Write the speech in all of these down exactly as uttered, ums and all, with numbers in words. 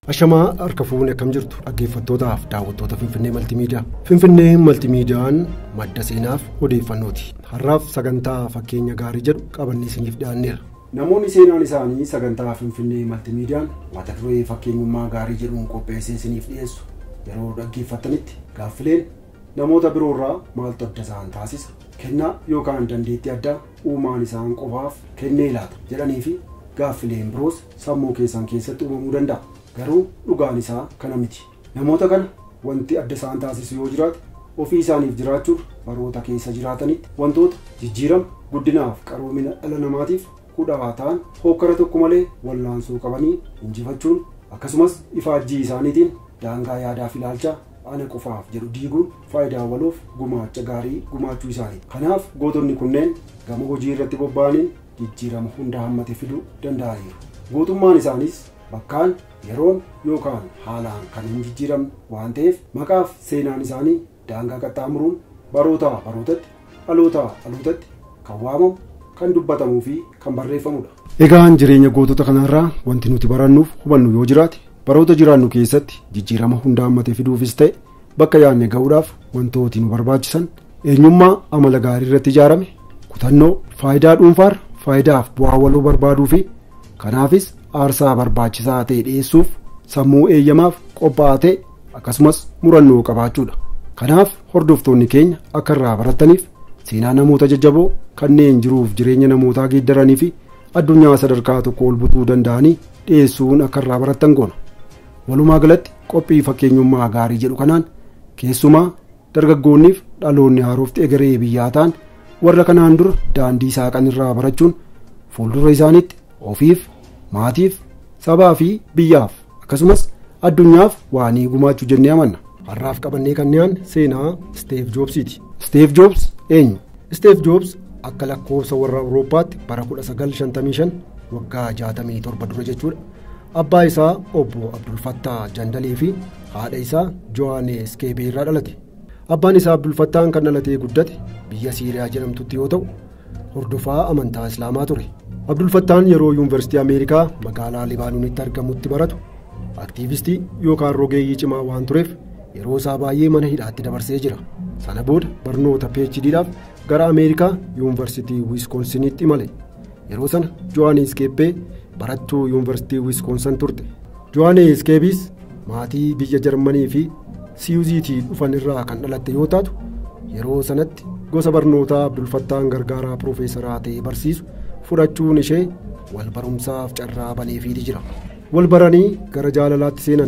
Ashamaa harka fuune akkam jirtu dhaggeeffattootaaf daawwattoota Finfinnee Maltiimiidiyaa. Finfinnee Maltiimiidiyaan madda seenaaf odeeffannooti. Har'aaf sagantaa fakkeenya gaarii jedhu qabannee isiniif dhiyaanneera. Namoonni seenaan isaanii sagantaa Finfinnee Maltiimiidiyaan mata duree fakkeenyummaa gaarii jedhuun qopheessee isiniif dhiyeessu. Yeroo dhaggeeffattanitti gaaffileen namoota biroorraa maaltu adda isaan taasisa? Kennaa yookaan dandeettii addaa uumaan isaan qofaaf kennee laata jedhanii fi gaaffileen biroos sammuu keessan keessatti uumamuu danda'a. Garuu dhugaan isaa kana miti. Namoota kana wanti adda isaan taasisu yoo jiraate ofii isaaniif jiraachuuf baroota keessa jiraatanitti wantoota jijjiirama guddinaaf qaroomina dhala namaatiif hudhaa ta'an hokkara tokko malee wallaansoo qabanii injifachuun akkasumas ifaajjii isaaniitiin daangaa yaadaaf ilaalchaa ana qofaaf jedhu diiguun faayidaa waloof gumaacha gaarii gumaachuu isaaniiti. Kanaaf gootonni kunneen gama hojii irratti bobba'aniin jijjiirama hunda hammate fiduu danda'aniiru. Gootummaan isaaniis bakkaan yeroon yookaan haalaan kan hin jijjiiramne waan ta'eef maqaaf seenaan isaanii daangaa qaxxaamuruun barootaa barootatti dhalootaa dhalootatti kan waamamu kan dubbatamuu fi kan barreeffamudha. Egaan jireenya gootota kanarraa wanti nuti barannuuf hubannu yoo jiraate baroota jiraannu keessatti jijjiirama hunda hammate fiduufis ta'e bakka yaadne ga'uudhaaf wantooti nu barbaachisan eenyummaa amala gaarii irratti ijaarame kutannoo faayidaa dhuunfaarra faayidaaf bu'aa waloo barbaaduu fi kanaafis aarsaa barbaachisaa ta'e dhiyeessuuf sammuu eeyyamaaf qophaa'aa ta'e akkasumas murannoo qabaachuudha. Kanaaf hordoftoonni keenya akka irraa barataniif seenaa namoota jajjaboo kanneen jiruuf jireenya namootaa geeddaranii fi addunyaa sadarkaa tokko ol butuu danda'anii dhiyeessuun akka irraa baratan goona. Walumaa galatti qophii fakkeenyummaa gaarii jedhu kanaan keessumaa dargaggoonniif dhaloonni haarofti egeree biyyaa ta'an warra kanaan dura daandii saaqan irraa barachuun fuuldura isaaniitti ofiif maatiif sabaa fi biyyaaf akkasumas addunyaaf waanii gumaachuu jennee amanna. Har'aaf qabannee kan dhiyaanne seenaa Steve Jobsiiti. Steve Jobs eenyu? Steve Jobs akka lakkoofsa warra Awurooppaatti bara kudha sagal shantamii shan waggaa jaatamii torba dura jechuudha. Abbaa isaa obbo Abdul Fattah Jandalee fi haadha isaa Johannes Keebee irraa dhalate. Abbaan isaa Abdul Fattah kan dhalatee guddate biyya Siiriyaa jedhamtutti yoo ta'u hordofaa amantaa Islaamaa ture. Abdul Fattah yeroo yuunivarsiitii Ameerikaa magaalaa Libaanoonitti argamutti baratu aktiivistii yookaan rogeeyyii cimaa waan tureef yeroo isaa baay'ee mana hidhaatti dabarsee jira. Sana booda barnoota PhD'dhaaf gara Ameerikaa yuunivarsiitii Wiskoonsinitti imale. Yeroo sana Johannes Keebee barattuu yuunivarsiitii Wiskoonsin turte. Johannes Keebees maatii biyya Jarmanii fi Siyuuziitii dhufan irraa kan dhalatte yoo taatu yeroo sanatti gosa barnootaa Abdul Fattah gargaaraa piroofeesaraa ta'ee barsiisu fudhachuun ishee wal barumsaaf carraa baneefiiti jira. Wal baranii gara jaalalaatti seenan.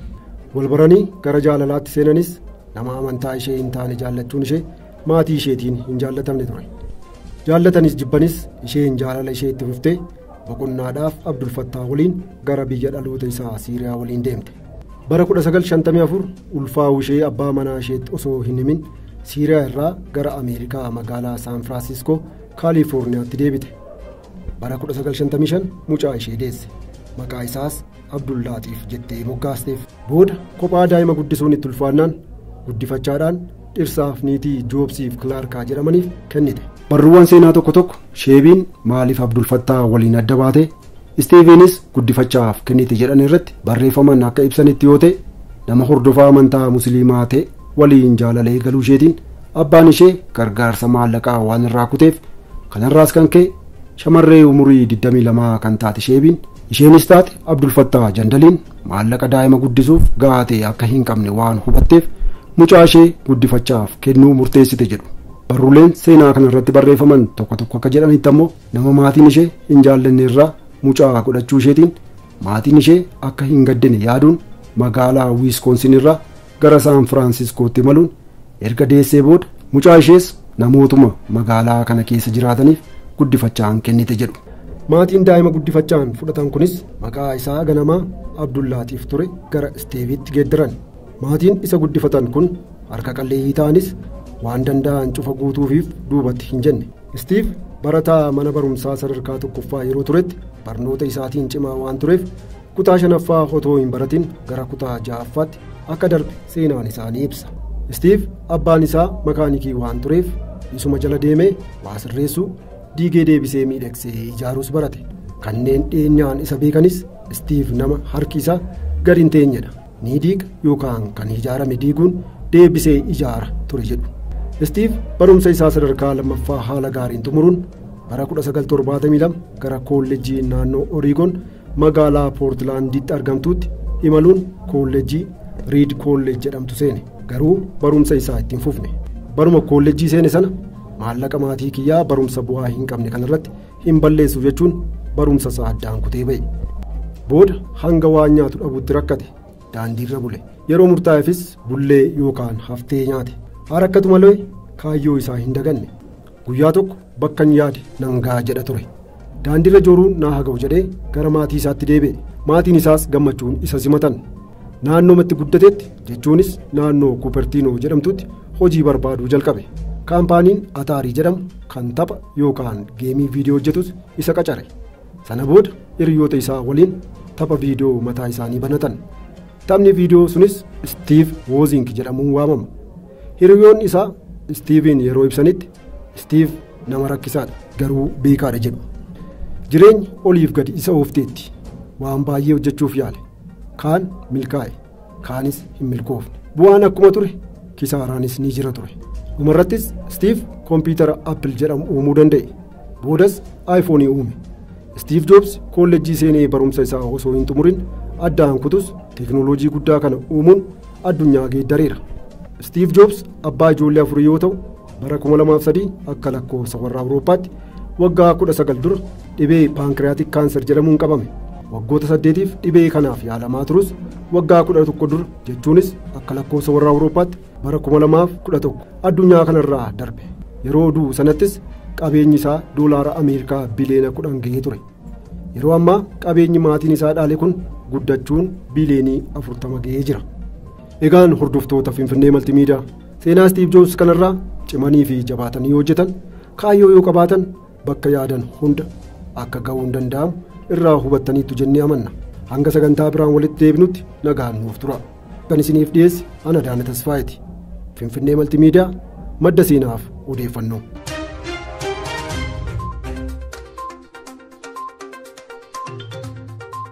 Wal baranii gara jaalalaatti seenanis nama amantaa ishee hin taane jaallachuun ishee maatii isheetiin hin jaallatamne ture. Jaallatanis jibbanis isheen jaalala ishee itti fuftee boqonnaadhaaf Abdul Fattah waliin gara biyya dhaloota isaa Siiriyaa waliin deemte. Bara kudha sagal shantamii afur ulfaa'uu ishee abbaa manaa isheetti osoo hin himin Siiriyaa irraa gara Ameerikaa magaalaa Saan Firaansiskoo Kaalifoorniyaatti deebite. Bara kudha sagal shantamii shan mucaa ishee deesse. Maqaa isaas Abdullaatiif jettee moggaasteef. Booda kophaa daa'ima guddisuun itti ulfaannaan guddifachaadhaan dhirsaaf niitii Joobsiif Kilaarkaa jedhamaniif kennite. Barruuwwan seenaa tokko tokko sheebiin maaliif Abdul Fattah waliin adda baate Istiivenis guddifachaaf kennite jedhan irratti barreeffaman akka ibsanitti yoo ta'e nama hordofaa amantaa musliimaa ta'e waliin jaalalee galuu isheetiin abbaan ishee gargaarsa maallaqaa waan irraa kuteef kanarraas kan ka'e shamarree umurii digdamii lamaa kan taate sheebiin isheenis taate Abdul Fattah Jandaliin maallaqa daa'ima guddisuuf gahaa ta'e akka hin qabne waan hubatteef mucaa ishee guddifachaaf kennuu murteessite jedhu. Barruuleen seenaa kana irratti barreeffaman tokko tokko akka jedhanitti ammoo nama maatiin ishee hin jaallanne irraa mucaa godhachuu isheetiin maatiin ishee akka hin gaddine yaaduun magaalaa Wiskoonsin irraa gara Saan Firaansiskootti imaluun erga deessee booda mucaa ishees namootuma magaalaa kana keessa jiraataniif guddifachaan kennite jedhu. Maatiin daa'ima guddifachaan fudhatan kunis maqaa isaa ganamaa Abdullaatiif ture gara Steeviitti geeddaran. Maatiin isa guddifatan kun harka qalleeyyii ta'anis waan danda'an cufa guutuufiif duubatti hin jenne. Steve barataa mana barumsaa sadarkaa tokkoffaa yeroo turetti barnoota isaatiin cimaa waan tureef kutaa shanaffaa otoo hin baratin gara kutaa ja'affaatti akka darbe seenaan isaanii ibsa. Steve abbaan isaa makaanikii waan tureef isuma jala deemee waa sirreessuu diigee deebisee miidhagsee ijaaruus barate. Kanneen dhiyeenyaan isa beekanis Steve nama harki isaa gadi hin teenyedha. Ni diiga yookaan kan ijaarame diiguun deebisee ijaara ture jedhu. Istiif barumsa isaa sadarkaa lammaffaa haala gaariin xumuruun bara kudha sagal torbaatamii lama gara koolleejjii naannoo Oriigoon magaalaa Poortilaanditti argamtuutti imaluun koolleejjii Riid Koolleej jedhamtu seene. Garuu barumsa isaa ittiin fufne. Baruma koolleejjii seene sana maallaqa maatii kiyyaa barumsa bu'aa hin qabne kanarratti hin balleessuuf jechuun barumsa isaa addaan kutee ba'e. Booda hanga waan nyaatu dhabuutti rakkate daandiirra bule. Yeroo murtaa'eefis bullee yookaan haftee nyaate. Haa rakkatu malee kaayyoo isaa hin daganne. Guyyaa tokko bakka hin yaade nan ga'a jedha ture. Daandiirra jooruun naa haa ga'u jedhee gara maatii isaatti deebi'e. Maatiin isaas gammachuun isa simatan. Naannoomatti guddatetti jechuunis naannoo Kuupertiinoo jedhamtutti hojii barbaaduu jalqabe. Kaampaaniin Ataarii jedhamu kan tapha yookaan geemii viidiyoo hojjetus isa qacare. Sana booda hiriyoota isaa waliin tapha viidiyoo mataa isaanii banatan. Taphni viidiyoo sunis Stiiv Woozink jedhamuun waamama. Hiriyoonni isaa Stiiviin yeroo ibsanitti Stiiv nama rakkisaadha garuu beekaadha jedhu. Jireenya oliif gadi isa oofteetti waan baay'ee hojjechuuf yaale. Kaan milkaa'e kaanis hin milkoofne. Bu'aan akkuma ture kisaaraanis ni jira ture. Dhumarrattis Stiiv kompiitara Appil jedhamu uumuu danda'e. Boodas aayifoonii uume. Stiiv Joobs koolleejjii seenee barumsa isaa osoo hin xumurin addaan kutus teekinooloojii guddaa kana uumuun addunyaa geeddareera. Stiiv Joobs abbaa ijoollee afurii yoo ta'u bara kuma lamaaf sadii akka lakkoofsa warra Awurooppaatti waggaa kudha sagal dura dhibee paankiriyaatik kaanser jedhamuun qabame. Waggoota saddeetiif dhibee kanaaf yaalamaa turus waggaa kudha tokko dura jechuunis akka lakkoofsa warra Awurooppaatti bara kuma lamaaf kudha tokko addunyaa kanarraa darbe. Yeroo du'u sanattis qabeenyi isaa doolaara Ameerikaa biliyoona kudhan gahee ture. Yeroo ammaa qabeenyi maatiin isaa dhaale kun guddachuun biliyoonii afurtama gahee jira. Egaan hordoftoota Finfinnee Maltiimiidiyaa seenaa Stiiv Joobs kanarraa cimanii fi jabaatanii hojjetan kaayyoo yoo qabaatan bakka yaadan hunda akka ga'uu hin danda'amu irraa hubattaniitu jennee amanna. Hanga sagantaa biraan walitti deebinutti nagaan nuuf tura. Kan isiniif dhiyeesse ana Daana Tasfaayeeti. Finfinnee Maltiimiidiyaa madda seenaaf odeeffannoo.